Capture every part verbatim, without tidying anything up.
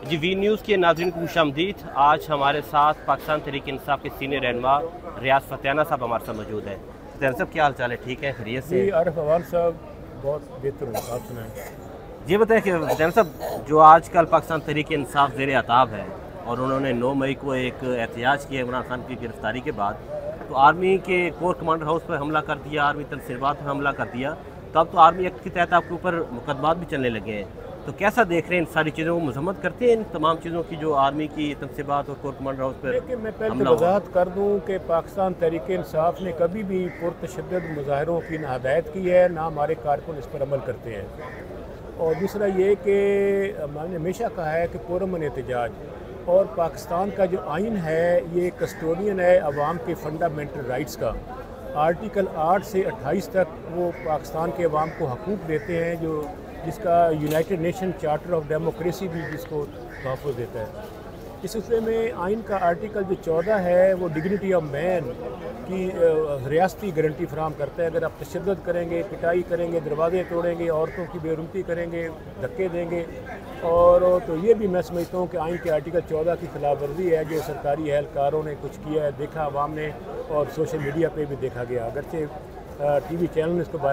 जी V news के नाज़रीन को खुशामदीद। आज हमारे साथ पाकिस्तान तहरीक इंसाफ के सीनियर रहनुमा रियाज फतेहाना साहब हमारे साथ मौजूद है। फतेहाना साहब क्या हाल चाल है? ठीक है, खैरियत से? जी आरिफ अवान साहब बहुत बेहतर हूँ, आप सुनाएं। ये बताएं कि फतेहाना साहब, जो आजकल पाकिस्तान तहरीक इंसाफ ज़ेर अताब है और उन्होंने नौ मई को एक एहतजाज किया इमरान खान की गिरफ्तारी के बाद, तो आर्मी के कोर कमांडर हाउस पर हमला कर दिया, आर्मी तनसीबात पर हमला कर दिया, तो अब तो आर्मी एक्ट के तहत आपके ऊपर मुकदमात भी चलने लगे हैं। तो कैसा देख रहे हैं इन सारी चीज़ों को? मजम्मत करते हैं इन तमाम चीज़ों की जो आर्मी की तनसीबात और कोर कमांडर हाउस पर? लेकिन मैं पहले तो वजाहत कर दूँ कि पाकिस्तान तहरीक इंसाफ ने कभी भी पुरतशद्दद मुजाहरों की ना हदायत की है, ना हमारे कारकुन इस पर अमल करते हैं। और दूसरा ये कि मैंने हमेशा कहा है कि पुरअमन एहतजाज और पाकिस्तान का जो आइन है ये कस्टोडियन है अवाम के फंडामेंटल राइट्स का। आर्टिकल आठ से अट्ठाईस तक वो पाकिस्तान के अवाम को हकूक़ देते हैं, जो जिसका United Nation charter of democracy भी जिसको तहफ़्फ़ुज़ देता है। इस सिलसिले में आइन का आर्टिकल जो चौदह है वो डिग्निटी ऑफ मैन की रियासती गारंटी फराहम करता है। अगर आप तशद्दुद करेंगे, पिटाई करेंगे, दरवाजे तोड़ेंगे, औरतों की बेरुमती करेंगे, धक्के देंगे, और तो ये भी मैं समझता हूँ कि आइन के आर्टिकल चौदह की खिलाफ वर्जी है जो सरकारी एहलकारों ने कुछ किया है, देखा अवाम ने, और सोशल मीडिया पर भी देखा गया, अगरचे टी वी चैनल ने इसको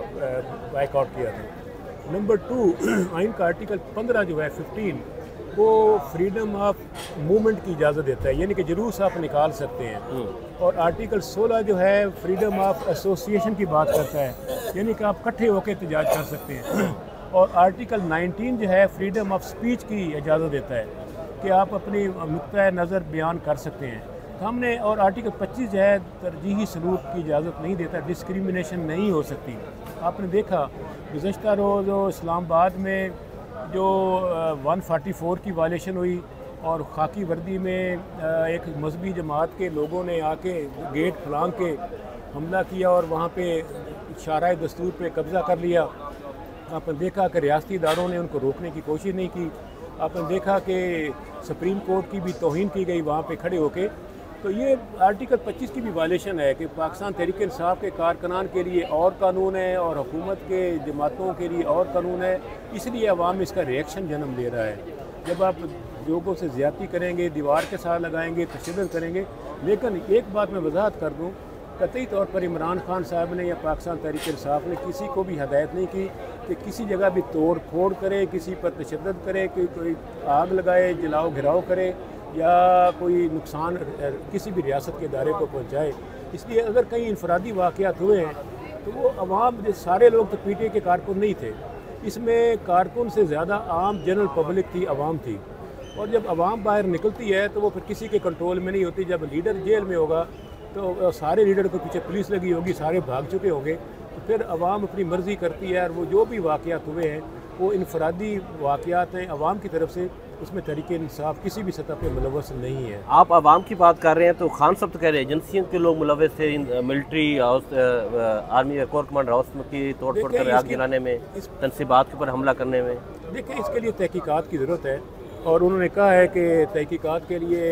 बाइकआउट किया था। नंबर टू, आइन का आर्टिकल पंद्रह जो है फिफ्टीन वो फ्रीडम ऑफ मूवमेंट की इजाज़त देता है, यानी कि जुलूस आप निकाल सकते हैं। और आर्टिकल सोलह जो है फ्रीडम ऑफ एसोसिएशन की बात करता है, यानी कि आप इकट्ठे होकर एहतजाज कर सकते हैं। और आर्टिकल नाइनटीन जो है फ्रीडम ऑफ स्पीच की इजाज़त देता है कि आप अपनी नुक्ता नज़र बयान कर सकते हैं। हमने और आर्टिकल पच्चीस जो है तरजीही सलूक की इजाज़त नहीं देता, डिस्क्रिमिनेशन नहीं हो सकती। आपने देखा गुज़श्ता रोज़ इस्लामाबाद में जो वन फोर्टी फोर की वायलेशन हुई और खाकी वर्दी में एक मजहबी जमात के लोगों ने आके गेट फलांग के हमला किया और वहाँ पे शाराए दस्तूर पे कब्ज़ा कर लिया। आपने देखा कि रियासती इदारों ने उनको रोकने की कोशिश नहीं की। आपने देखा कि सुप्रीम कोर्ट की भी तौहीन की गई वहाँ पे खड़े होके। तो ये आर्टिकल पच्चीस की भी वायलेशन है कि पाकिस्तान तहरीक इंसाफ के कारकुनान के लिए और कानून है और हुकूमत के जमातों के लिए और कानून है, इसलिए अवाम इसका रिएक्शन जन्म ले रहा है। जब आप लोगों से ज़्यादती करेंगे, दीवार के साथ लगाएंगे, तशद्दुद करेंगे। लेकिन एक बात मैं वजाहत कर दूँ, कतई तौर पर इमरान खान साहब ने या पाकिस्तान तहरीक इंसाफ ने किसी को भी हदायत नहीं की कि किसी जगह भी तोड़ फोड़ करे, किसी पर तशद्दुद करे, कि कोई आग लगाए, जलाओ घिराव करे या कोई नुकसान किसी भी रियासत के इदारे को पहुँचाए। इसलिए अगर कहीं इनफरादी वाक़यात हुए हैं तो वो अवाम, सारे लोग तो पी टी आई के कारकुन नहीं थे, इसमें कारकुन से ज़्यादा आम जनरल पब्लिक थी, अवाम थी। और जब अवाम बाहर निकलती है तो वो फिर किसी के कंट्रोल में नहीं होती। जब लीडर जेल में होगा तो सारे लीडर को पीछे पुलिस लगी होगी, सारे भाग चुके होंगे, तो फिर अवाम अपनी मर्ज़ी करती है। और वो जो भी वाक़यात हुए हैं वो इनफरादी वाक़यात हैं अवाम की तरफ से, उसमें तरीके इंसाफ किसी भी सतह पे मुलव्वस नहीं है। आप आवाम की बात कर रहे हैं तो खान साहब तो कह रहे हैं एजेंसियों के लोग मुलव्वस थे military house, army corps commander house की तोड़ फोड़ कर आग जलाने में, तनसीबात के ऊपर हमला करने में। देखिए, इसके लिए तहकीकात की ज़रूरत है और उन्होंने कहा है कि तहकीकात के लिए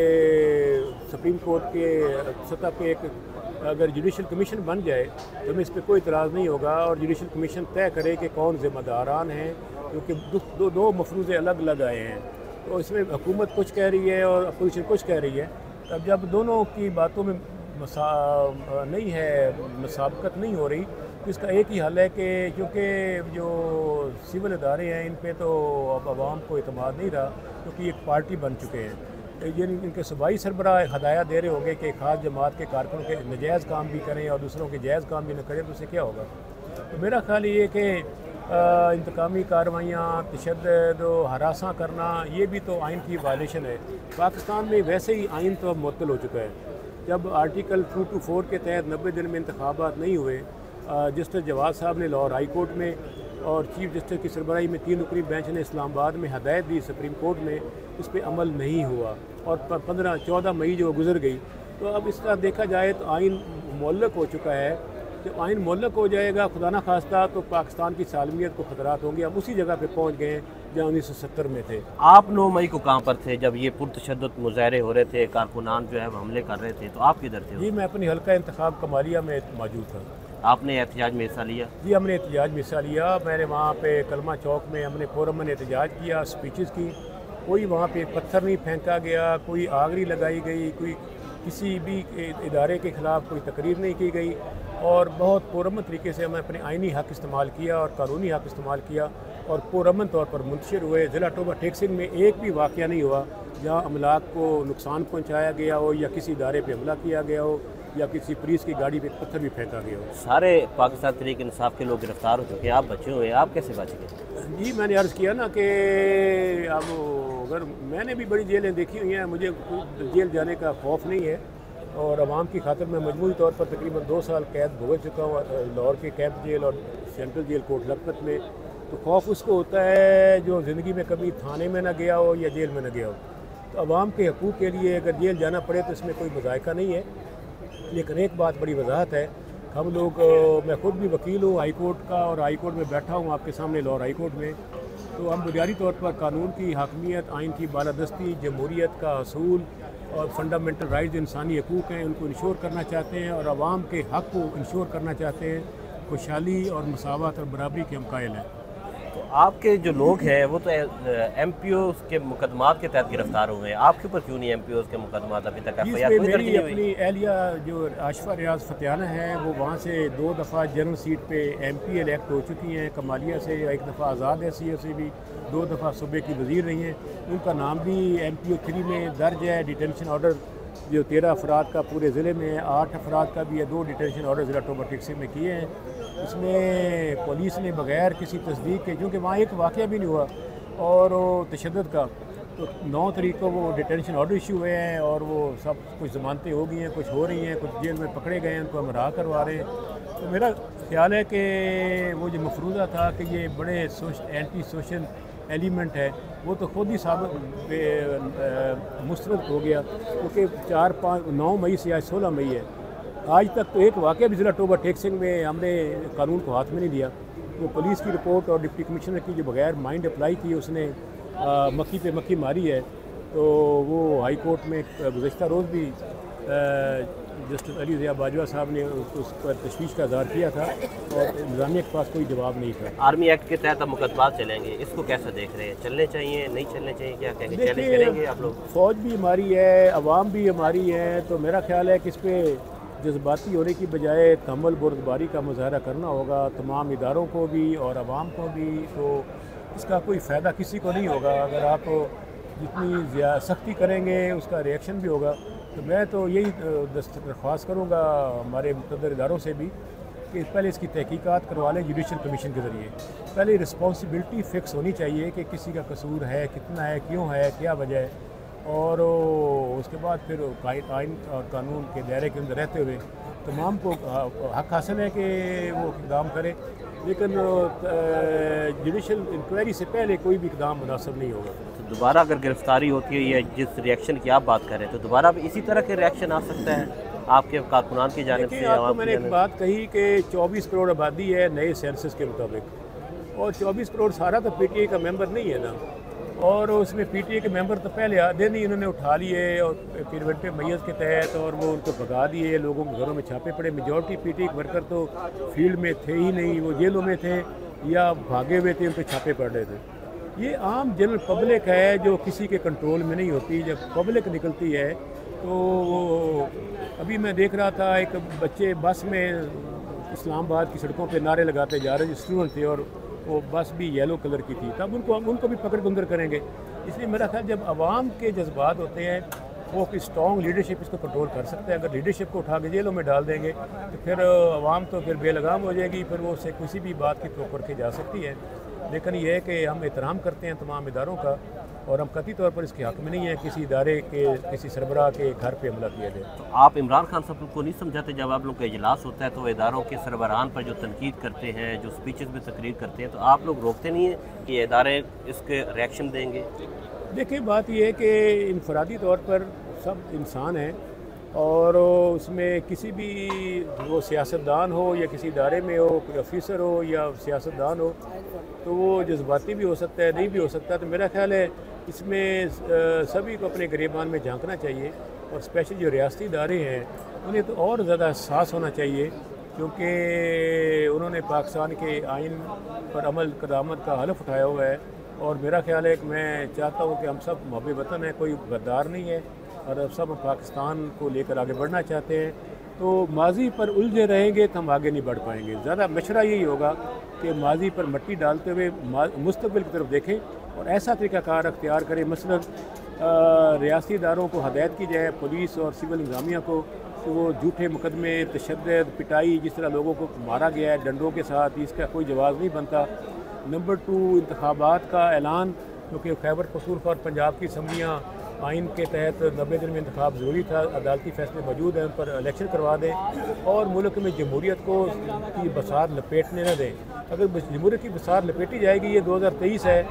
सुप्रीम कोर्ट के सतह पे एक अगर जुडिशल कमीशन बन जाए तो हमें इस पर कोई इतराज़ नहीं होगा। और जुडिशल कमीशन तय करे कि कौन ज़िम्मेदारान हैं, क्योंकि दो दो मफरूज़े अलग अलग आए हैं। तो इसमें हुकूमत कुछ कह रही है और अपोजिशन कुछ कह रही है। अब जब दोनों की बातों में मसा नहीं है, मुसाबकत नहीं हो रही, तो इसका एक ही हल है कि क्योंकि जो सिविल इदारे हैं इन पे तो अब आवाम को एतमाद नहीं रहा, क्योंकि एक पार्टी बन चुके हैं। यानी इनके सूबाई सरबराह हदायत दे रहे होंगे कि ख़ास जमात के कारकुनों के नजायज़ काम भी करें और दूसरों के जायज़ काम भी न करें, तो उससे क्या होगा? तो मेरा ख्याल ये कि इंतकामी कार्रवाइयाँ, तशद्दुद, हरासा करना, ये भी तो आइन की वायलेशन है। पाकिस्तान में वैसे ही आइन तो अब मुअत्तल हो चुका है। जब आर्टिकल टू टू फोर के तहत नब्बे दिन में इंतखाबात नहीं हुए, जस्टिस जवाद साहब ने लाहौर हाई कोर्ट में और चीफ जस्टिस की सरबराही में तीन रुकनी बेंच ने इस्लामाबाद में हदायत दी सुप्रीम कोर्ट में, इस पर अमल नहीं हुआ और पंद्रह चौदह मई जो गुजर गई। तो अब इसका देखा जाए तो आइन मुअल्लक हो चुका है। जब आइन मुअल्लक हो जाएगा खुदा न खास्ता तो पाकिस्तान की सालमियत को खतरात होंगे। अब उसी जगह पे पहुंच गए जहाँ उन्नीस सौ सत्तर में थे। आप नौ मई को कहाँ पर थे जब ये पुरतशद्दुद मुजाहरे हो रहे थे, कारकुनान जो है हमले कर रहे थे, तो आप किधर थे? जी, मैं अपनी हल्का इंतखाब कमालिया में मौजूद था। आपने एहतजाज में हिस्सा लिया? जी, हमने एहतजाज में हिस्सा लिया। मैंने वहाँ पे कलमा चौक में हमने पुरअमन एहतजाज किया, स्पीचेस की कोई वहाँ पे पत्थर नहीं फेंका गया, कोई आग नहीं लगाई गई, कोई किसी भी इदारे के ख़िलाफ़ कोई तकरीर नहीं की गई और बहुत पुरअमन तरीके से हमने अपने आइनी हक़ इस्तेमाल किया और कानूनी हक़ इस्तेमाल किया और पुरअमन तौर पर मुंतशिर हुए। ज़िला टोबा टेक्सिंग में एक भी वाक़या नहीं हुआ जहाँ अमलाक को नुकसान पहुँचाया गया हो या किसी इदारे पर हमला किया गया हो या किसी पुलिस की गाड़ी पे पत्थर भी फेंका गया हो। सारे पाकिस्तान तहरीक इंसाफ के लोग गिरफ्तार हो चुके हैं, आप बचे हुए, आप कैसे बच गए? जी मैंने अर्ज़ किया ना कि अब अगर मैंने भी बड़ी जेलें देखी हुई हैं, मुझे जेल जाने का खौफ नहीं है और आवाम की खातिर मैं मजमूई तौर पर तकरीबन दो साल कैद भुगत चुका हूँ लाहौर के कैंप जेल और सेंट्रल जेल कोट लखपत में। तो खौफ उसको होता है जो ज़िंदगी में कभी थाने में ना गया हो या जेल में ना गया हो। तो आवाम के हकूक़ के लिए अगर जेल जाना पड़े तो इसमें कोई मज़ायका नहीं है। लेकिन एक बात बड़ी वजाहत है, हम लोग, मैं ख़ुद भी वकील हूँ हाई कोर्ट का और हाई कोर्ट में बैठा हूँ आपके सामने लाहौर हाई कोर्ट में। तो हम बुनियादी तौर पर कानून की हाकमियत, आइन की बालादस्ती, जमहूरियत का असूल और फंडामेंटल राइट्स इंसानी हकूक़ हैं उनको इंश्योर करना चाहते हैं और आवाम के हक़ को इंश्योर करना चाहते हैं। खुशहाली और मसावत और बराबरी के हम कायल हैं। तो आपके जो लोग हैं वो तो एम पी ओ के मुकदमात के तहत गिरफ्तार हुए हैं, आपके ऊपर क्यों नहीं एम पी ओ के मुकदमात अभी तक एफ आई आर कोई दर्ज नहीं हुई? अपनी एहलिया जो आशफा रियाज फतियाना है वो वहाँ से दो दफ़ा जनरल सीट पे एम पी इलेक्ट हो चुकी हैं, कमालिया से एक दफ़ा आज़ाद है, सी ए से भी दो दफ़ा सूबे की वज़ीर रही हैं। उनका नाम भी एम पी ओ थ्री में दर्ज है। डिटेंशन ऑर्डर जो तेरह अफराद का पूरे ज़िले में है, आठ अफराद का भी है, दो डिटेंशन ऑर्डर ज़िला टोबा टेक्सिंग में किए हैं। इसमें पुलिस ने बग़ैर किसी तस्दीक के, क्योंकि वहाँ एक वाक़या भी नहीं हुआ और तशद्दुद का, तो नौ तारीख को वो डिटेंशन ऑर्डर इशू हुए हैं और वो सब कुछ ज़मानतें हो गई हैं, कुछ हो रही हैं, कुछ जेल में पकड़े गए हैं, उनको हम रहा करवा रहे हैं। तो मेरा ख्याल है कि वो जो मफरूज़ा था कि ये बड़े सोश एंटी सोशल एलिमेंट है वो तो खुद ही साबित मुस्तरद हो गया, क्योंकि चार पाँच नौ मई से आज सोलह मई है, आज तक तो एक वाक़या भी ज़िला टोबा टेक्सिंग में हमने कानून को हाथ में नहीं दिया। तो पुलिस की रिपोर्ट और डिप्टी कमिश्नर की जो बगैर माइंड अप्लाई की उसने आ, मक्खी पे मक्खी मारी है, तो वो हाई कोर्ट में गुज़श्ता रोज़ भी जस्टिस अली ज़िया बाजवा साहब ने उस पर तशवीश का इज़हार किया था और इंतज़ामिया के पास कोई जवाब नहीं था। आर्मी एक्ट के तहत अब मुकदमात चलेंगे, इसको कैसे देख रहे हैं? चलने चाहिए, नहीं चलने चाहिए, क्या कहेंगे? चैलेंज करेंगे आप लोग? फ़ौज भी हमारी है, अवाम भी हमारी है, तो मेरा ख्याल है कि इस पर जज्बाती होने की बजाय तहम्मुल बुर्दबारी का मुजाहरा करना होगा तमाम इदारों को भी और आवाम को भी। तो इसका कोई फ़ायदा किसी को नहीं होगा। अगर आप जितनी सख्ती करेंगे उसका रिएक्शन भी होगा। तो मैं तो यही दरख्वास्त करूँगा हमारे मुक़द्दर इदारों से भी कि पहले इसकी तहकीकात करवा लें जुडिशल कमीशन के ज़रिए। पहले रिस्पॉन्सिबिलिटी फ़िक्स होनी चाहिए कि किसी का कसूर है, कितना है, क्यों है, क्या वजह है, और उसके बाद फिर आइन और कानून के दायरे के अंदर रहते हुए तमाम को हक़ हासिल है कि वो इक़दाम करे। लेकिन जुडिशल इंक्वायरी से पहले कोई भी इक़दाम मुनासिब नहीं होगा। तो दोबारा अगर गिरफ्तारी होती है या जिस रिएक्शन की आप बात कर रहे हैं, तो दोबारा भी इसी तरह के रिएक्शन आ सकता है आपके कारकुनान की जानिब से? आपको मैंने एक बात कही कि चौबीस करोड़ आबादी है नए सेंसस के मुताबिक, और चौबीस करोड़ सारा तो पी टी ए का मेंबर नहीं है ना, और उसमें पी टी ए के मेंबर तो पहले आधे नहीं इन्होंने उठा लिए और प्रिवेंटिव मेजर्स के तहत, और वो उनको भगा दिए, लोगों के घरों में छापे पड़े। मेजॉरिटी पी टी ए के वर्कर तो फील्ड में थे ही नहीं, वो जेलों में थे या भागे हुए थे, उन पर छापे पड़ रहे थे। ये आम जनरल पब्लिक है जो किसी के कंट्रोल में नहीं होती। जब पब्लिक निकलती है तो अभी मैं देख रहा था एक बच्चे बस में इस्लामाबाद की सड़कों पे नारे लगाते जा रहे स्टूडेंट थे, और वो बस भी येलो कलर की थी, तब उनको उनको भी पकड़ गुंदर करेंगे। इसलिए मेरा ख्याल जब आवाम के जज्बात होते हैं वो कि स्ट्रॉन्ग लीडरशिप इसको कंट्रोल कर सकते हैं। अगर लीडरशिप को उठा के जेलों में डाल देंगे तो फिर आवाम तो फिर बेलगाम हो जाएगी, फिर वो उससे किसी भी बात की टोक रखी जा सकती है। लेकिन ये है कि हम एहतराम करते हैं तमाम इदारों का, और हम कतई तौर पर इसके हक़ में नहीं है किसी इदारे के किसी सरबराह के घर पे हमला किया जाए। तो आप इमरान खान साहब को नहीं समझाते जब आप लोग का इजलास होता है तो इदारों के सरबराहान पर जो तनकीद करते हैं, जो स्पीचेस में तकरीर करते हैं, तो आप लोग रोकते नहीं हैं कि इदारे इसके रिएक्शन देंगे? देखिए बात यह है कि इनफरादी तौर पर सब इंसान हैं, और उसमें किसी भी वो सियासतदान हो या किसी इदारे में हो, कोई ऑफिसर हो या सियासतदान हो, तो वो जज्बाती भी हो सकता है, नहीं भी हो सकता। तो मेरा ख्याल है इसमें सभी को अपने गिरेबान में झांकना चाहिए, और स्पेशली जो रियासती इदारे हैं उन्हें तो और ज़्यादा एहसास होना चाहिए, क्योंकि उन्होंने पाकिस्तान के आइन पर अमल करामत का हलफ उठाया हुआ है, और मेरा ख्याल है कि मैं चाहता हूँ कि हम सब मुहब्बे वतन हैं, कोई गद्दार नहीं है और अब सब पाकिस्तान को लेकर आगे बढ़ना चाहते हैं। तो माजी पर उलझे रहेंगे तो हम आगे नहीं बढ़ पाएंगे। ज़्यादा मशवरा यही होगा कि माजी पर मिट्टी डालते हुए मुस्तकबिल की तरफ देखें और ऐसा तरीक़ाकार अख्तियार करें। मसलन रियासी इदारों को हदायत की जाए, पुलिस और सिविल इंतज़ामिया को, तो वो झूठे मुकदमे, तशद्दुद, पिटाई, जिस तरह लोगों को मारा गया है डंडों के साथ, इसका कोई जवाब नहीं बनता। नंबर टू, इंतखाबात का ऐलान, क्योंकि खैबर पख्तूनख्वा और पंजाब की असम्बलियाँ आइन के तहत नब्बे दिन में इंतखाब ज़रूरी था, अदालती फैसले मौजूद हैं, उन पर इलेक्शन करवा दें और मुल्क में जमहूरियत को की बसार लपेटने न दें। अगर जमहूरियत की बसार लपेटी जाएगी, ये दो हज़ार तेईस है,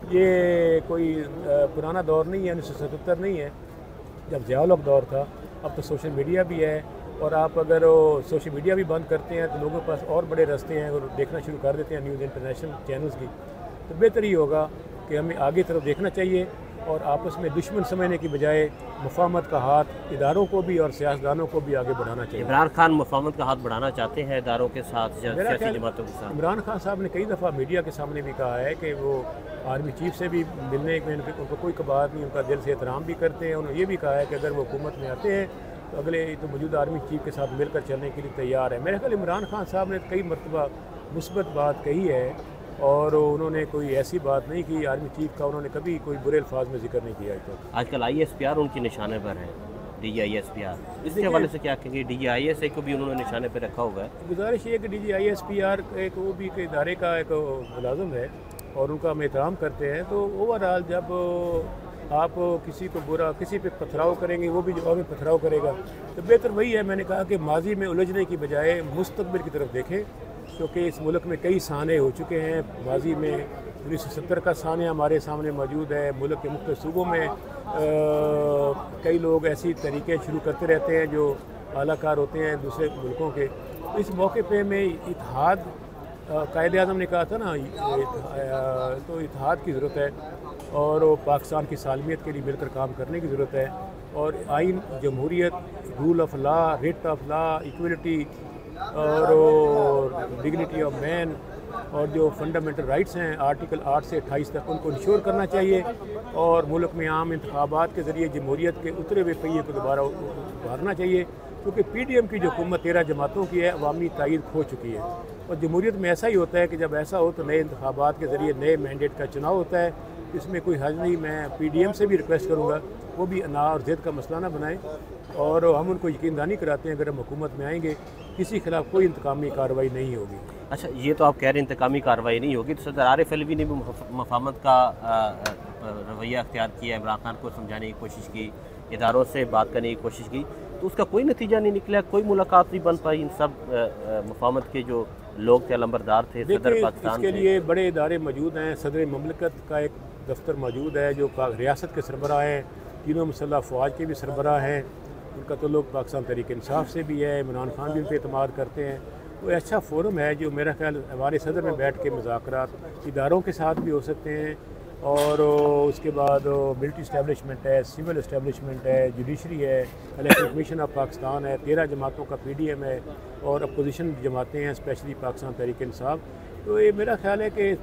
ये कोई पुराना दौर नहीं है, उन्नीस सौ सतहत्तर नहीं है जब ज़िया-उल-हक दौर था। अब तो सोशल मीडिया भी है और आप अगर सोशल मीडिया भी बंद करते हैं तो लोगों के पास और बड़े रास्ते हैं और देखना शुरू कर देते हैं न्यूज़ इंटरनेशनल चैनल्स की। तो बेहतर ये होगा कि हमें आगे तरफ देखना चाहिए और आपस में दुश्मन समझने की बजाय मुफाहमत का हाथ इदारों को भी और सियासतदानों को भी आगे बढ़ाना चाहिए। इमरान खान मुफाहमत का हाथ बढ़ाना चाहते हैं इदारों के साथ, सियासी जमातों के साथ। इमरान खान साहब ने कई दफ़ा मीडिया के सामने भी कहा है कि वो आर्मी चीफ से भी मिलने में उनको कोई कबात नहीं, उनका दिल से एहतराम भी करते हैं। उन्होंने ये भी कहा है कि अगर वो हुकूमत में आते हैं तो अगले तो मौजूदा आर्मी चीफ के साथ मिलकर चलने के लिए तैयार है। मेरे ख्याल इमरान खान साहब ने कई मरतबा मुस्बत बात कही है और उन्होंने कोई ऐसी बात नहीं की आर्मी चीफ का, उन्होंने कभी कोई बुरे अल्फाज में जिक्र नहीं किया। तो आजकल आई एस पी आर उनके निशाने पर है, D I S P R, इसके हवाले से क्या कहेंगे? डी आई एस ए को भी उन्होंने निशाने पर रखा हुआ है। गुजारिश ये कि D G I S P R एक वो भी एक इदारे का एक मुलाजिम है और उनका हम एहतराम करते हैं। तो ओवरऑल जब आप किसी को बुरा, किसी पे पथराव करेंगे, वो भी जवाब में पथराव करेगा। तो बेहतर वही है, मैंने कहा कि माजी में उलझने की बजाय मुस्तकबिल की तरफ देखें, क्योंकि इस मुल्क में कई साने हो चुके हैं। माजी में उन्नीस सौ सत्तर का सानिया हमारे सामने मौजूद है। मुल्क के मुख्तलिफ सूबों में आ, कई लोग ऐसी तरीके शुरू करते रहते हैं जो आलाकार होते हैं दूसरे मुल्कों के। इस मौके पे मैं इत्तेहाद, कायदे आज़म ने कहा था ना, तो इत्तेहाद की ज़रूरत है और पाकिस्तान की सालमियत के लिए मिलकर काम करने की ज़रूरत है। और आइन, जमहूरियत, rule of law, rate of law, equality और डिग्निटी ऑफ मैन और जो फंडामेंटल राइट्स हैं आर्टिकल आठ से अट्ठाईस तक, उनको इंश्योर करना चाहिए और मुल्क में आम इंतखाबात के ज़रिए जमहूरियत के उतरे हुए पहिए को दोबारा उभारना चाहिए। क्योंकि पी डी एम की जो हुकूमत तेरह जमातों की है, अवामी तायीद खो चुकी है और जमहूरियत में ऐसा ही होता है कि जब ऐसा हो तो नए इंतखाबात के ज़रिए नए मैंडेट का चुनाव होता है। इसमें कोई हर्ज नहीं। मैं पी डी एम से भी रिक्वेस्ट करूँगा वो भी अना और ज़िद का मसला ना बनाएं और हम उनको यकीन दहानी कराते हैं अगर हम हुकूमत में आएंगे किसी के खिलाफ कोई इंतकामी कार्रवाई नहीं होगी। अच्छा, ये तो आप कह रहे हैं इंतकामी कार्रवाई नहीं होगी, तो सदर आरिफ अलवी ने भी मुफाहमत का रवैया अख्तियार किया, इमरान खान को समझाने की कोशिश की, इदारों से बात करने की कोशिश की, तो उसका कोई नतीजा नहीं निकला, कोई मुलाकात नहीं बन पाई। इन सब मुफाहमत के जो लोग थे, अलंबरदार थे, सदर पाकिस्तान इसके लिए बड़े इदारे मौजूद हैं। सदर ममलकत का एक दफ्तर मौजूद है जो रियासत के सरबराह हैं, तीनों मुसल्लह फ़ौज के भी सरबराह हैं, उनका तो लोग पाकिस्तान तहरीक इंसाफ से भी है, इमरान खान भी उन पर एतमाद करते हैं। वो अच्छा फोरम है जो मेरा ख्याल हमारे सदर में बैठ के मुज़ाकरात इदारों के साथ भी हो सकते हैं और उसके बाद मिलिट्री इस्टेब्लिशमेंट है, सिविल इस्टेब्लिशमेंट है, जुडिशरी है, इलेक्शन कमीशन ऑफ पाकिस्तान है, तेरह जमातों का पी डी एम है और अपोजिशन जमातें हैं, स्पेशली पाकिस्तान तहरीक इंसाफ। तो ये मेरा ख्याल है कि इस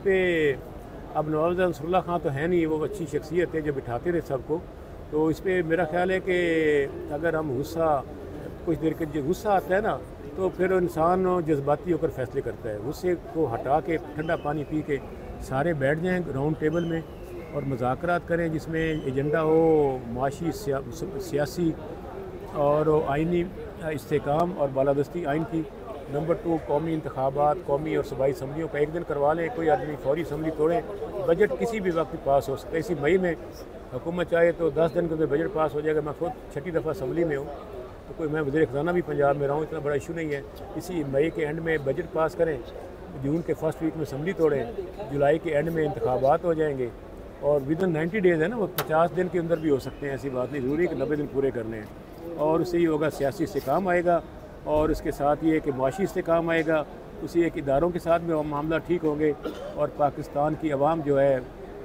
पर अब नवाब अंसरुल्लाह खां तो है नहीं, वो अच्छी शख्सियत है जो बिठाते थे सबको। तो इस पर मेरा ख्याल है कि अगर हम गुस्सा, कुछ देर के जो गुस्सा आता है ना, तो फिर इंसान जज्बाती होकर फैसले करता है। गुस्से को हटा के ठंडा पानी पी के सारे बैठ जाएँ राउंड टेबल में और मुज़ाकरात करें जिसमें एजेंडा हो माशी, सिया, सियासी और आइनी इस्तेकाम और बालादस्ती आइन की। नंबर टू, कौमी इंतखाबात, कौमी और सूबाई असम्बलियों का एक दिन करवा लें, कोई आदमी फौरी असम्बली तोड़ें। बजट किसी भी वक्त पास हो सकता है। इसी मई में हुकूमत चाहे तो दस दिन के अंदर बजट पास हो जाएगा। मैं खुद छठी दफ़ा असम्बली में हूँ, तो कोई मैं वज़ीर ख़ज़ाना भी पंजाब में रहा हूँ, इतना बड़ा इशू नहीं है। इसी मई के एंड में बजट पास करें, जून के फर्स्ट वीक में असम्बली तोड़ें, जुलाई के एंड में इंतखाबात हो जाएंगे और विद इन नाइन्टी डेज़ है ना, वो पचास दिन के अंदर भी हो सकते हैं। ऐसी बात नहीं ज़रूरी कि नब्बे दिन पूरे करने हैं। और उससे ये होगा सियासी इस्तेकाम आएगा और इसके साथ ये कि मुआशी इस्तेकाम आएगा। उसी एक इदारों के साथ भी मामला ठीक होंगे और पाकिस्तान की आवाम जो है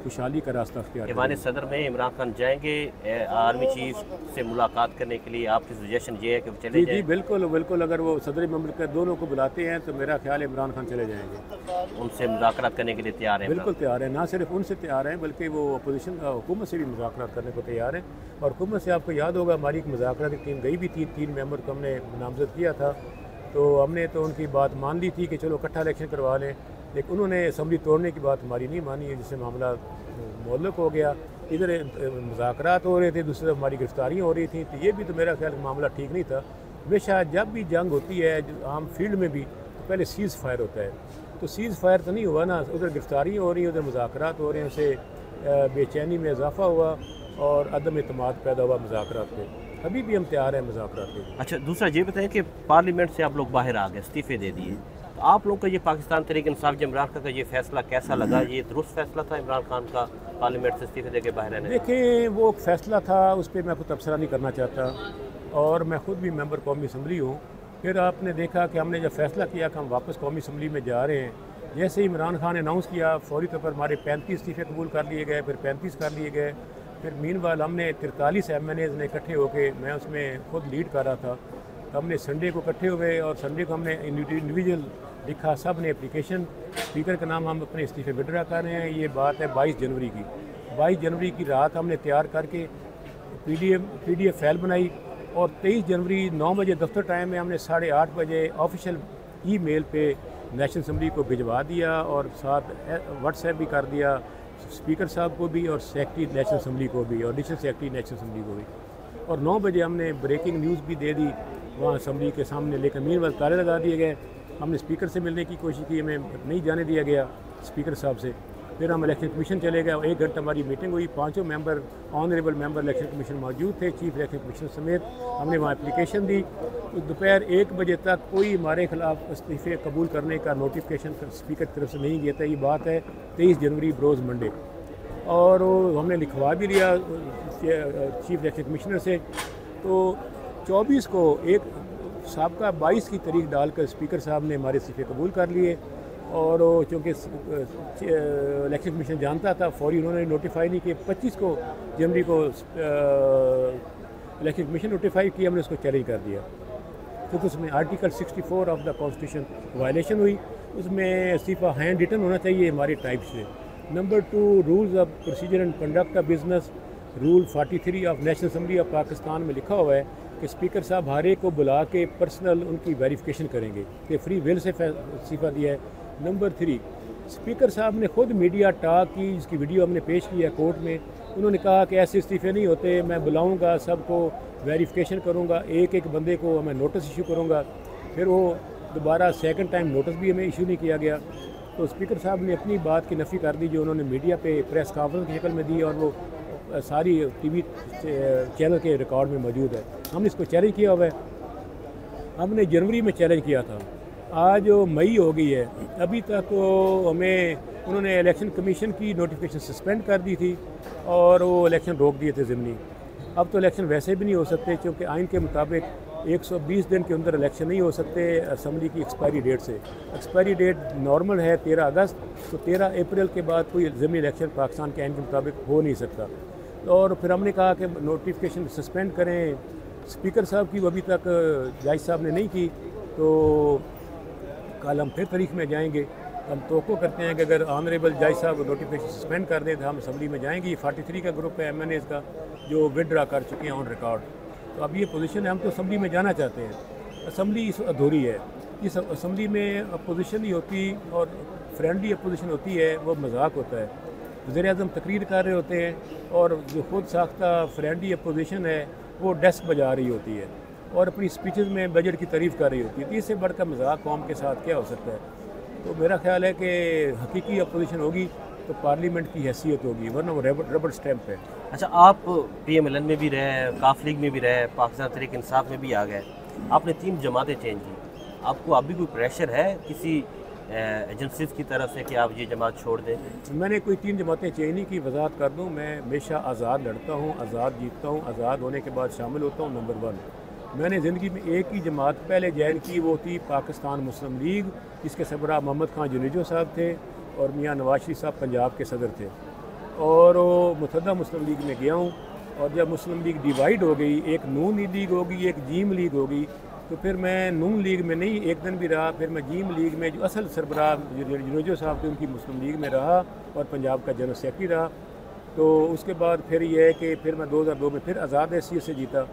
खुशहाली का रास्ता अख्तियार ईवान करेंगे। सदर में इमरान खान जाएंगे ए, आर्मी चीफ से मुलाकात करने के लिए, आपकी सजेशन ये है कि वो चले जी जाएं? जी बिल्कुल बिल्कुल, अगर वो सदर ममलिकत दोनों को बुलाते हैं तो मेरा ख्याल है इमरान खान चले जाएंगे। उनसे मुज़ाकरात करने के लिए तैयार हैं? बिल्कुल तैयार है, ना सिर्फ उनसे तैयार हैं बल्कि वो अपोजिशन हुकूमत से भी मुज़ाकरात करने को तैयार हैं। और हुकूमत से आपको याद होगा हमारी एक मुज़ाकरात की टीम गई भी थी, तीन मेंबर को हमने नामजद किया था, तो हमने तो उनकी बात मान ली थी कि चलो इकट्ठा इलेक्शन करवा लें, लेकिन उन्होंने असम्बली तोड़ने की बात हमारी नहीं मानी है, जिससे मामला मुअल्लक़ हो गया। इधर मुज़ाकरात हो रहे थे, दूसरी तरफ हमारी गिरफ्तारियाँ हो रही थी, तो ये भी तो मेरा ख्याल मामला ठीक नहीं था। हमेशा जब भी जंग होती है आम फील्ड में भी, तो पहले सीज़ फायर होता है, तो सीज़ फायर तो नहीं हुआ ना, उधर गिरफ्तारियाँ हो रही हैं, उधर मुज़ाकरात हो रहे हैं, उससे बेचैनी में इजाफा हुआ और अदम एतमाद पैदा हुआ मुज़ाकरात पे। अभी भी हम तैयार हैं मुज़ाकरात के। अच्छा, दूसरा ये बताएं कि पार्लियामेंट से आप लोग बाहर आ गए, इस्तीफ़े दे दिए, तो आप लोग का ये पाकिस्तान तहरीक इंसाफ इमरान खान का ये फैसला कैसा लगा? ये दुरुस्त फैसला था इमरान खान का पार्लियामेंट से इस्तीफ़े दे के बाहर रहने? देखें, वो फैसला था, उस पर मैं कुछ तबसरा नहीं करना चाहता, और मैं ख़ुद भी मेंबर कौमी असम्बली हूँ। फिर आपने देखा कि हमने जब फैसला किया कि हम वापस कौमी असम्बली में जा रहे हैं, जैसे ही इमरान खान ने अनाउंस किया फौरी तौर पर हमारे पैंतीस इस्तीफ़े कबूल कर लिए गए, फिर पैंतीस कर लिए गए, फिर मीनवाल हमने तिरतालीस एम एन एज़ ने इकट्ठे होके, मैं उसमें खुद लीड कर रहा था, तो हमने संडे को इकट्ठे हुए और संडे को हमने इंडिविजुअल लिखा, सब ने एप्लीकेशन, स्पीकर का नाम हम अपने इस्तीफ़े विड्रा कर रहे हैं। ये बात है बाईस जनवरी की। बाईस जनवरी की रात हमने तैयार करके P D F P D F file बनाई और तेईस जनवरी नौ बजे दफ्तर टाइम में हमने साढ़े आठ बजे ऑफिशियल ई मेल पे नेशनल असम्बली को भिजवा दिया और साथ व्हाट्सएप भी कर दिया स्पीकर साहब को भी और सेक्रेटरी नेशनल असम्बली को भी और एडिशनल सेक्रेटरी नेशनल असम्बली को भी। और नौ बजे हमने ब्रेकिंग न्यूज़ भी दे दी वहाँ असम्बली के सामने, लेकर मीनवाल ताले लगा दिए गए। हमने स्पीकर से मिलने की कोशिश की, हमें नहीं जाने दिया गया स्पीकर साहब से। फिर हम इलेक्शन कमीशन चले गए, एक घंटा हमारी मीटिंग हुई, पांचों member honourable member election commission मौजूद थे, चीफ इलेक्शन कमीशन समेत। हमने वहाँ एप्लीकेशन दी, तो दोपहर एक बजे तक कोई हमारे खिलाफ इस्तीफ़े कबूल करने का नोटिफिकेशन स्पीकर की तरफ से नहीं गया था। ये बात है तेईस जनवरी बरोज़ मंडे, और हमने लिखवा भी लिया चीफ इलेक्शन कमिश्नर से। तो चौबीस को एक साबका बाईस की तारीख डालकर स्पीकर साहब ने हमारे इस्तीफ़े कबूल कर लिए, और चूँकि इलेक्शन कमीशन जानता था फौरी उन्होंने नोटिफाई नहीं किए। पच्चीस को जनवरी को इलेक्शन कमीशन नोटिफाई किया, हमने उसको चैलेंज कर दिया क्योंकि उसमें article sixty four of the constitution violation हुई। उसमें इस्तीफ़ा हैंड रिटन होना चाहिए हमारे टाइप से। Number two, rules of procedure and conduct of business, rule forty three of national assembly of Pakistan में लिखा हुआ है कि स्पीकर साहब हर एक को बुला के पर्सनल उनकी वेरिफिकेशन करेंगे कि फ्री विल से इस्तीफ़ा दिया है। नंबर थ्री, स्पीकर साहब ने खुद मीडिया टॉक की, जिसकी वीडियो हमने पेश किया कोर्ट में। उन्होंने कहा कि ऐसे इस्तीफ़े नहीं होते, मैं बुलाऊंगा सबको, वेरिफिकेशन करूंगा, एक एक बंदे को मैं नोटिस इशू करूंगा। फिर वो दोबारा सेकंड टाइम नोटिस भी हमें इशू नहीं किया गया। तो स्पीकर साहब ने अपनी बात की नफ़ी कर दी जो उन्होंने मीडिया पे प्रेस कॉन्फ्रेंस की शक्ल में दी, और वो सारी टीवी चैनल के रिकॉर्ड में मौजूद है। हमने इसको चैलेंज किया हुआ है, हमने जनवरी में चैलेंज किया था, आज मई हो गई है, अभी तक हमें उन्होंने इलेक्शन कमीशन की नोटिफिकेशन सस्पेंड कर दी थी और वो इलेक्शन रोक दिए थे ज़मीनी। अब तो इलेक्शन वैसे भी नहीं हो सकते क्योंकि आइन के मुताबिक एक सौ बीस दिन के अंदर इलेक्शन नहीं हो सकते असम्बली की एक्सपायरी डेट से। एक्सपायरी डेट नॉर्मल है तेरह अगस्त, तो तेरह अप्रैल के बाद कोई ज़मीनी इलेक्शन पाकिस्तान के आइन के मुताबिक हो नहीं सकता। और फिर हमने कहा कि नोटिफिकेशन सस्पेंड करें, स्पीकर साहब की वो अभी तक जज साहब ने नहीं की, तो कल हम फिर तारीख में जाएंगे। हम तोक़ो करते हैं कि अगर ऑनरेबल जज साहब नोटिफिकेशन सस्पेंड कर दें तो हम असम्बली में जाएंगे। ये फोर्टी थ्री का ग्रुप है एम एन एज़ का जो विड्रा कर चुके हैं ऑन रिकॉर्ड। तो अब ये पोजीशन है, हम तो असम्बली में जाना चाहते हैं। असम्बली इस अधूरी है, इस असम्बली में अपोजिशन ही होती और फ्रेंडली अपोजिशन होती है, वो मजाक होता है। वज़ीर-ए-आज़म तकरीर कर रहे होते हैं और जो खुद साख्ता फ्रेंडली अपोजिशन है वो डेस्क बजा रही होती है और अपनी स्पीचेस में बजट की तारीफ़ कर रही होती है। तो इससे बढ़कर मजाक कौम के साथ क्या हो सकता है? तो मेरा ख्याल है कि हकीकी अपोजिशन होगी तो पार्लियामेंट की हैसियत होगी, वरना वो रबड़ स्टैंप है। अच्छा, आप पी एम एल एन में भी रहे, काफ लीग में भी रहे, पाकिस्तान तहरीक इंसाफ में भी आ गए, आपने तीन जमातें चेंज की, आपको अभी कोई प्रेशर है किसी एजेंसीज की तरफ से कि आप ये जमात छोड़ दें? मैंने कोई तीन जमातें चेंज नहीं की, वजाहत कर दूँ, मैं हमेशा आज़ाद लड़ता हूँ, आज़ाद जीतता हूँ, आज़ाद होने के बाद शामिल होता हूँ। नंबर वन, मैंने ज़िंदगी में एक ही जमात पहले ज्वाइन की, वो थी पाकिस्तान मुस्लिम लीग, जिसके सरबराह मोहम्मद खान जुनेजो साहब थे और मियाँ नवाज शरीफ साहब पंजाब के सदर थे। और मुतहदा मुस्लिम लीग में गया हूँ। और जब मुस्लिम लीग डिवाइड हो गई, एक नून लीग होगी, एक जीम लीग होगी, तो फिर मैं नून लीग में नहीं एक दिन भी रहा, फिर मैं जीम लीग में जो असल सरबराह जनोजो साहब थे उनकी मुस्लिम लीग में रहा और पंजाब का जनरल सेक्रेटरी रहा। तो उसके बाद फिर ये है कि फिर मैं दो हज़ार दो में फिर आज़ाद हैसियत से जीता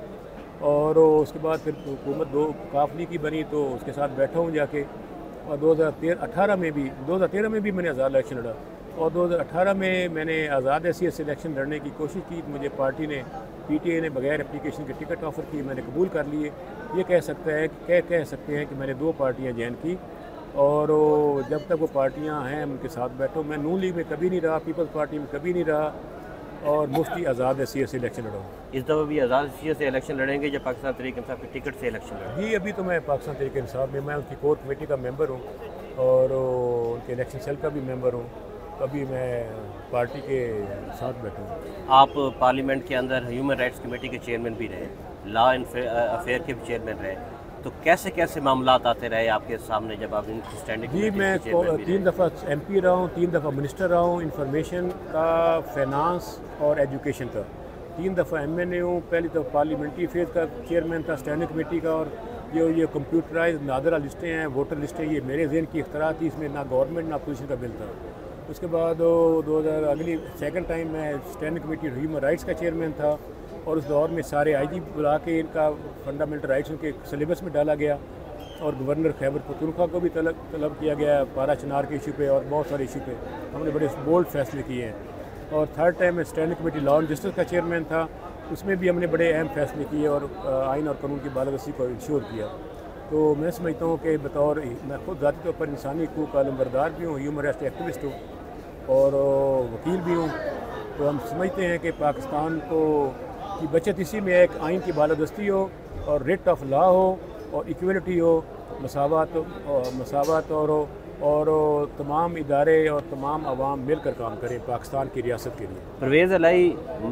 और उसके बाद फिर हुकूमत दो काफली की बनी तो उसके साथ बैठा हूँ जाके। और दो हज़ार तेरह अठारह में भी दो हज़ार तेरह में भी मैंने आज़ाद इलेक्शन लड़ा और दो हज़ार अठारह में मैंने आज़ाद हैसियत से इलेक्शन लड़ने की कोशिश की। मुझे पार्टी ने पीटीआई ने बगैर एप्लीकेशन के टिकट ऑफ़र की, मैंने कबूल कर लिए। ये कह सकता है कह कह सकते हैं कि मैंने दो पार्टियां ज्वाइन की और जब तक वो पार्टियां हैं उनके साथ बैठो। मैं नून लीग में कभी नहीं रहा, पीपल्स पार्टी में कभी नहीं रहा और मुफ्ती आज़ाद हैसियत से इलेक्शन लड़ा। इस दफ़ा भी आज़ाद हैसियत से इलेक्शन लड़ेंगे जब पाकिस्तान तहरीक इंसाफ की टिकट से इलेक्शन लड़ेंगे? जी, अभी तो मैं पाकिस्तान तहरीक इंसाफ में मैं उनकी कोर कमेटी का मेंबर हूँ और उनके इलेक्शन सेल का भी मेंबर हूँ। अभी मैं पार्टी के साथ बैठा हूँ। आप पार्लियामेंट के अंदर ह्यूमन राइट्स कमेटी के चेयरमैन भी रहे, लॉ एंड अफेयर के भी चेयरमैन रहे, तो कैसे कैसे मामला आते रहे आपके सामने जब आप इनकी स्टैंडिंग? जी, मैं तीन दफ़ा एम पी रहा हूँ, तीन दफ़ा मिनिस्टर रहा हूँ, इंफॉर्मेशन का, फाइनेंस और एजुकेशन का। तीन दफ़ा एम एन ए हूँ। पहली दफ़ा पार्लियामेंट्री अफेयर का चेयरमैन था, स्टैंडिंग कमेटी का। और जो ये कंप्यूटराइज नादरा लिस्टें हैं, वोटर लिस्टें, ये मेरे जहन की इख्तरा थी, इसमें ना गवर्नमेंट ना अपोजिशन का बिल था। उसके बाद दो हज़ार अगली सेकंड टाइम मैं स्टैंडिंग कमेटी ह्यूमन राइट्स का चेयरमैन था और उस दौर में सारे आई जी बुला के इनका फंडामेंटल राइट्स उनके सिलेबस में डाला गया और गवर्नर खैबर पख्तूनख्वा को भी तलब तलब किया गया पारा चिनार के इशू पे और बहुत सारे इशू पे हमने बड़े बोल्ड फैसले किए हैं। और थर्ड टाइम मैं standing committee law and justice का चेयरमैन था, उसमें भी हमने बड़े अहम फैसले किए और आइन और कानून की बालादस्ती को इंश्योर किया। तो मैं समझता हूँ कि बतौर मैं खुद ज़ाती तौर पर इंसानी हकूक़ का नंबरदार भी हूँ, ह्यूमन राइट्स एक्टिविस्ट हूँ और वकील भी हूँ। तो हम समझते हैं कि पाकिस्तान को की बचत इसी में है कि आइन की बालादस्ती हो और रेट ऑफ लॉ हो और इक्वलिटी हो, मसावत और मसावत और और तमाम इदारे और तमाम अवाम मिलकर काम करें पाकिस्तान की रियासत के लिए। परवेज़ इलाही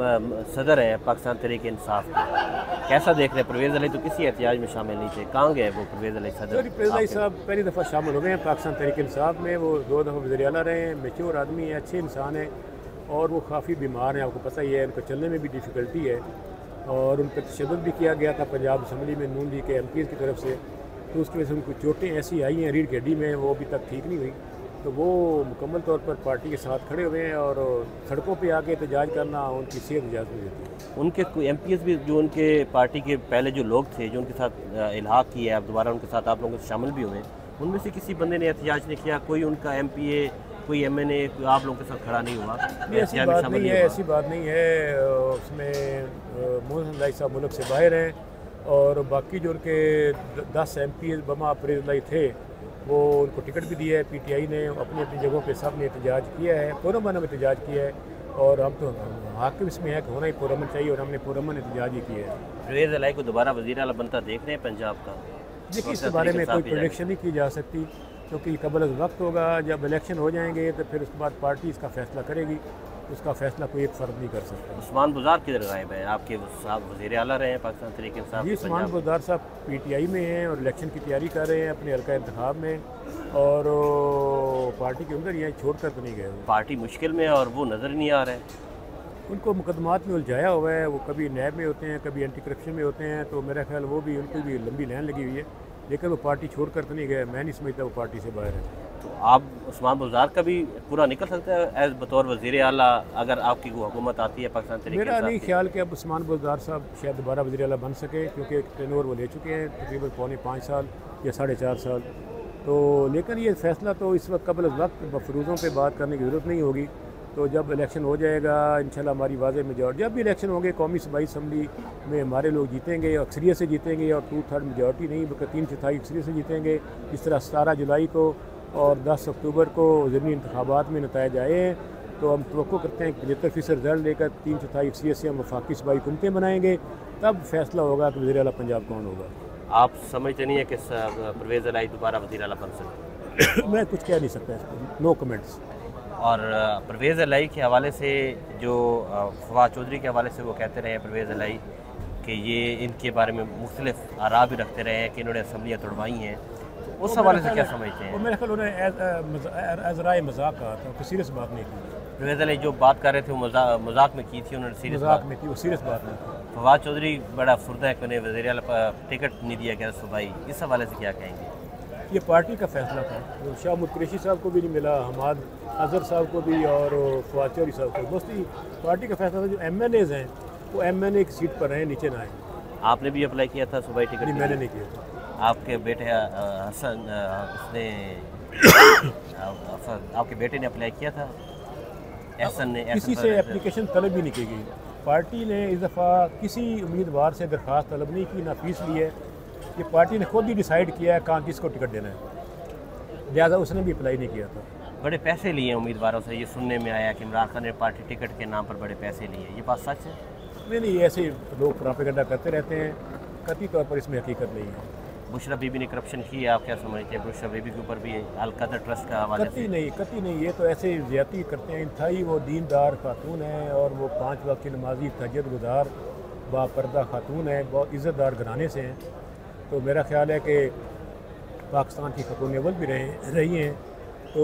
सदर है पाकिस्तान तहरीक इंसाफ के, कैसा देख रहे हैं? परवेज़ इलाही तो किसी एहतियाज में शामिल नहीं थे, कहाँ गए वो परवेज़ इलाही सदर? परवेज़ इलाही साहब पहली दफ़ा शामिल हो गए हैं पाकिस्तान तहरीक इंसाफ में। वो दो दफ़ा वज़ीर आला रहे हैं, मैच्योर आदमी है, अच्छे इंसान है और वो काफ़ी बीमार हैं, आपको पता ही है, उनको चलने में भी डिफ़िकल्टी है और उन पर तशद्दुद भी किया गया था पंजाब असम्बली में नून लीग के एम पी की तरफ से। तो उसकी वजह से उनको चोटें ऐसी आई हैं रीढ़ की हड्डी में, वो अभी तक ठीक नहीं हुई। तो वो मुकम्मल तौर पर पार्टी के साथ खड़े हुए हैं और सड़कों पे आके एहतजाज करना उनकी सेहत इजाज़त नहीं देती है। उनके एम पी एस भी जो उनके पार्टी के पहले जो लोग थे जो उनके साथ इल्हाक किया है, अब दोबारा उनके साथ आप लोगों से शामिल भी हुए, उनमें से किसी बंदे ने एहतजाज नहीं किया? कोई उनका एम पी ए, कोई एम एन ए आप लोगों के साथ खड़ा नहीं हुआ? ऐसी बात नहीं है, ऐसी बात नहीं है। उसमें मोहन लाई साहब मुल्क से बाहर हैं और बाकी जो उनके दस एम पी एस बमा परवेज़ इलाही थे वो उनको टिकट भी दिया है। पी टी आई ने अपनी अपनी जगहों पे सब ने एहतजाज किया है, पुरअमन में एहतजाज किया है और हम तो हाकिम इसमें है कि होना ही पुरअमन चाहिए और हमने पुरअमन एहतजाज ही किया है। परवेज़ इलाही को दोबारा वज़ीर आला बनता देख रहे हैं पंजाब का? देखिए, इस बारे में कोई प्रेडिक्शन नहीं की जा सकती क्योंकि कबल वक्त होगा, जब इलेक्शन हो जाएंगे तो फिर उसके बाद पार्टी इसका फैसला करेगी, उसका फैसला कोई एक फ़र्द नहीं कर सकता। उस्मान बुज़दार किधर गायब है? आपके साहब वज़ीर आला रहे हैं पाकिस्तान तहरीक इंसाफ? जी, उस्मान बुज़दार साहब पी टी आई में हैं और इलेक्शन की तैयारी कर रहे हैं अपने हल्का इंतखाब में और पार्टी के अंदर यहाँ छोड़ कर तो नहीं गए। पार्टी मुश्किल में है और वो नज़र नहीं आ रहे हैं। उनको मुकदमात में उलझाया हुआ है, वो कभी नैब में होते हैं, कभी एंटी करप्शन में होते हैं, तो मेरा ख्याल वो भी उनको भी लंबी लाइन लगी हुई है, लेकिन वो पार्टी छोड़ कर तो नहीं गए। मैं नहीं समझता वो पार्टी से बाहर है। तो आप उस्मान बुज़दार का भी पूरा निकल सकता है एज बतौर वज़ीर आला अगर आपकी वो हुकूमत आती है पाकिस्तान तहरीक? मेरा नहीं ख्याल कि अब उस्मान बुज़दार साहब शायद दोबारा वज़ीर आला बन सके क्योंकि एक टेनोवर वो ले चुके हैं तकरीबन पौने पाँच साल या साढ़े चार साल। तो लेकिन ये फैसला तो इस वक्त कबल वक्त मफरूज़ों पे बात करने की ज़रूरत नहीं होगी। तो जब इलेक्शन हो जाएगा इंशाल्लाह हमारी वाज़ेह मेजॉरिटी, जब भी इलेक्शन होंगे कौमी सूबाई असम्बली में हमारे लोग जीतेंगे, अक्सरियत से जीतेंगे और टू थर्ड मेजॉरिटी नहीं बल्कि तीन चौथाई अक्सरियत से जीतेंगे। इस तरह सतारह जुलाई को और दस अक्टूबर को ज़मीनी इंतखाबात में नताइज आए हैं तो हम तवक्को करते हैं कि पचहत्तर फीसद रिजल्ट लेकर तीन चौथाई अक्सरियत से हम वफाकी सूबाई हुकूमतें बनाएंगे, तब फैसला होगा कि वज़ीर आला पंजाब कौन होगा। आप समझते नहीं है कि परवेज़ इलाही दोबारा वज़ीर आला बन सकते? मैं कुछ कह नहीं सकता इस पर, नो कमेंट्स। और परवेज़ इलाही के हवाले से जो फवाद चौधरी के हवाले से वो कहते रहे परवेज़ इलाही कि ये इनके बारे में मुख्तलिफ आरा भी रखते रहे हैं कि इन्होंने असम्बलियाँ तोड़वाई हैं, तो उस हवाले से क्या समझते हैं? वो मेरे ख्याल उन्होंने एज राय मजाक कहा था, कोई सीरियस बात नहीं की। परवेज़ अली जो बात कर रहे थे वो मजाक मजाक में की थी, उन्होंने सीरियस मजाक में थी, वो सीरियस बात नहीं थी। फवाद चौधरी बड़ा फुर्दा है कि उन्हें वज़ीर आला टिकट नहीं दिया गया सूबाई, इस हवाले से क्या कहेंगे? ये पार्टी का फैसला था, वो शाह मुहम्मद कुरैशी साहब को भी नहीं मिला, हमाद अजहर साहब को भी और फवाद चौधरी साहब को। मोस्टली पार्टी का फैसला था। जो एम एन एज़ हैं वो एम एन ए की सीट पर रहें, नीचे ना आए। आपने भी अप्लाई किया था सूबाई टिकट? नहीं, मैंने नहीं किया था। आपके बेटे हसन उसने आपके बेटे ने अप्लाई किया था? एहसन ने? किसी से एप्लीकेशन तलब ही नहीं की गई। पार्टी ने इस दफ़ा किसी उम्मीदवार से दरख्वास्त तलब नहीं की, ना फीस ली है। ये पार्टी ने खुद ही डिसाइड किया है कहाँ किसको टिकट देना है, लिहाजा उसने भी अप्लाई नहीं किया था। बड़े पैसे लिए उम्मीदवारों से, ये सुनने में आया कि इमरान खान ने पार्टी टिकट के नाम पर बड़े पैसे लिए, ये बात सच है? नहीं नहीं, ऐसे लोग प्रोपेगेंडा करते रहते हैं, कतई तौर पर इसमें हकीकत नहीं है। बुशरा बीबी ने करप्शन की, आप क्या समझते हैं? बुशरा बीबी के ऊपर भी अलकदर ट्रस्ट का हवाला? कतई नहीं, कतई नहीं, ये तो ऐसे ज़्यादती करते हैं। इंतहाई वो दीनदार खातून है और वो पाँच वक्त की नमाजी तहज्जुद गुजार बापर्दा खातून है, बहुत इज़्ज़तदार घराने से हैं। तो मेरा ख्याल है कि पाकिस्तान की खातून अव्वल भी रहे रही हैं, तो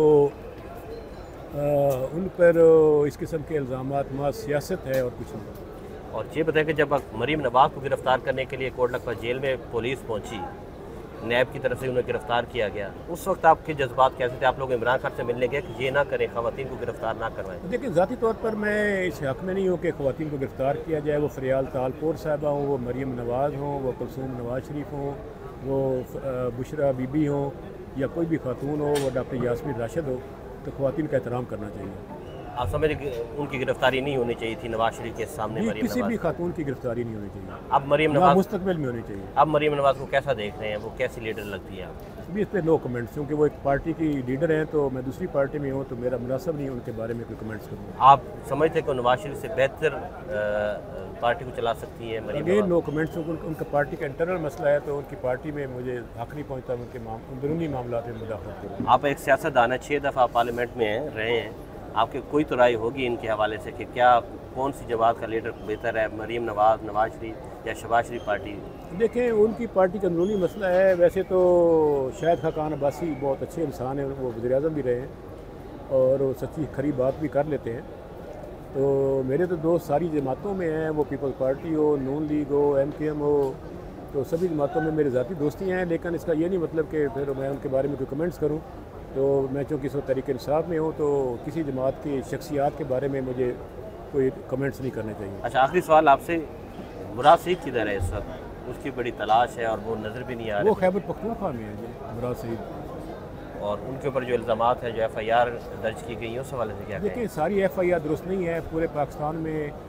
आ, उन पर इस किस्म के इल्ज़ामात मां सियासत है और कुछ नहीं। और ये बताएं कि जब मरीम नवाज़ को गिरफ़्तार करने के लिए कोट लखपत जेल में पुलिस पहुंची, नैब की तरफ से उन्हें गिरफ़्तार किया गया, उस वक्त आपके जज्बात कैसे थे? आप लोग इमरान खान से मिलने गए कि ये ना करें, ख़वातीन को गिरफ़्तार ना करवाएं? देखिए, ज़ाती तौर पर मैं इस हक़ में नहीं हूँ कि ख़वातीन को गिरफ़्तार किया जाए। वो फ़रियाल तालपुर साहिबा हों, वो मरीम नवाज़ हों, वो कुलसूम नवाज शरीफ हों, वो बुशरा बीबी हों, या कोई भी खातून हो, वो डॉक्टर यास्मीन राशिद हो, तो ख़वातीन का एहतराम करना चाहिए। आप समझ उनकी गिरफ्तारी नहीं होनी चाहिए थी नवाज शरीफ के सामने? मरीम किसी भी खातून की गिरफ्तारी नहीं होनी चाहिए। अब मरीम नवाज मुस्तकबिल में होनी चाहिए। अब मरीम नवाज को कैसा देख रहे हैं? वो कैसी लीडर लगती है आपको? अभी इस पर नो कमेंट्स, क्योंकि वो एक पार्टी की लीडर हैं, तो मैं दूसरी पार्टी में हूँ, तो मेरा मुनासिब नहीं उनके बारे में कोई कमेंट्स करूँ। आप समझते हैं कि नवाज शरीफ से बेहतर पार्टी को चला सकती है मरीम नवाज? नो कमेंट्स, उनका पार्टी का इंटरनल मसला है, तो उनकी पार्टी में मुझे हक़ नहीं पहुँचता उनके अंदरूनी मामला में मुदाखलत करूँ। आप एक सियासतदान है, छः दफ़ा पार्लियामेंट में रहे हैं, आपके कोई तो राय होगी इनके हवाले से कि क्या कौन सी जमात का लीडर बेहतर है, मरीम नवाज, नवाज शरीफ या शहबाज शरीफ पार्टी? देखें, उनकी पार्टी का अंदरूनी मसला है। वैसे तो शायद खाकान अब्बासी बहुत अच्छे इंसान हैं, वो वज़ीर आज़म भी रहे हैं और वो सच्ची खरी बात भी कर लेते हैं। तो मेरे तो दोस्त सारी जमातों में हैं, वो पीपल्स पार्टी हो, नून लीग हो, एम के एम हो, तो सभी जमातों में मेरी ज़ाती दोस्ती हैं। लेकिन इसका ये नहीं मतलब कि फिर मैं उनके बारे में कोई कमेंट्स करूँ। तो मैं चूँकि इस वक्त तहरीक इंसाफ में हूँ, तो किसी जमात की शख्सियात के बारे में मुझे कोई कमेंट्स नहीं करने चाहिए। अच्छा, आखिरी सवाल आपसे, मुराद सईद किधर है इस वक्त? उसकी बड़ी तलाश है और वो नज़र भी नहीं आ रही। वो खैबर पख्तूनख्वा में है जी, मुराद सईद। और उनके ऊपर जो इल्ज़ामात हैं, जो एफ़ आई आर दर्ज की गई है, उस हवाले से क्या? देखिए, सारी एफ़ आई आर दुरुस्त नहीं है। पूरे पाकिस्तान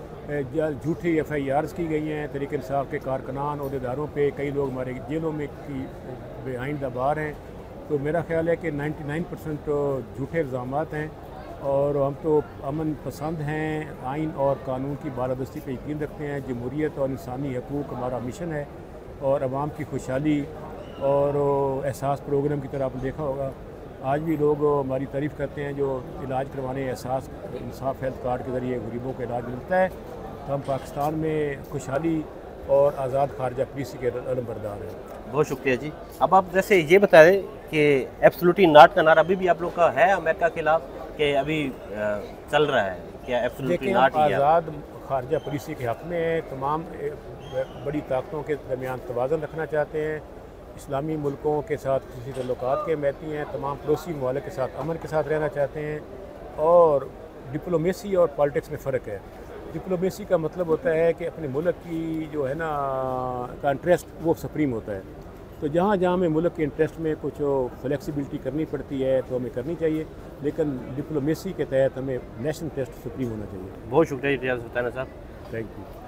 में झूठी एफ़ आई आर्स की गई हैं तहरीक इंसाफ के कारकुनान अहदेदारों पे। कई लोग हमारे जेलों में की बिहाइंड द बार हैं। तो मेरा ख्याल है कि निन्यानवे परसेंट झूठे इल्ज़ामात हैं और हम तो अमन पसंद हैं, आइन और कानून की बालादस्ती पे यकीन रखते हैं। जमहूरियत और इंसानी हकूक़ हमारा मिशन है और आवाम की खुशहाली और एहसास प्रोग्राम की तरह आपने देखा होगा, आज भी लोग हमारी तारीफ़ करते हैं। जो इलाज करवाने एहसास इंसाफ हेल्थ कार्ड के ज़रिए गरीबों को इलाज मिलता है, तो हम पाकिस्तान में खुशहाली और आज़ाद खारजा पॉलिसी के अलमबरदार हैं। बहुत शुक्रिया जी। अब आप जैसे ये बताएं कि एब्सोल्युटली नॉट का नारा अभी भी आप लोग का है अमेरिका के खिलाफ, कि अभी चल रहा है? क्या एब्सोल्युटली नॉट ही आज़ाद खारजा पॉलिसी के हक़ में है। तमाम बड़ी ताकतों के दरमियान तवाज़ुन रखना चाहते हैं। इस्लामी मुल्कों के साथ किसी तल्लुकात के महती हैं। तमाम पड़ोसी ममालिक के साथ अमन के साथ रहना चाहते हैं। और डिप्लोमेसी और पॉलिटिक्स में फ़र्क है। डिप्लोमेसी का मतलब होता है कि अपने मुल्क की जो है ना का इंटरेस्ट वो सुप्रीम होता है। तो जहाँ जहाँ हमें मुल्क के इंटरेस्ट में कुछ फ्लेक्सिबिलिटी करनी पड़ती है तो हमें करनी चाहिए, लेकिन डिप्लोमेसी के तहत हमें नेशनल इंटरेस्ट सुप्रीम होना चाहिए। बहुत शुक्रिया रियाज सुल्ताना साहब, थैंक यू।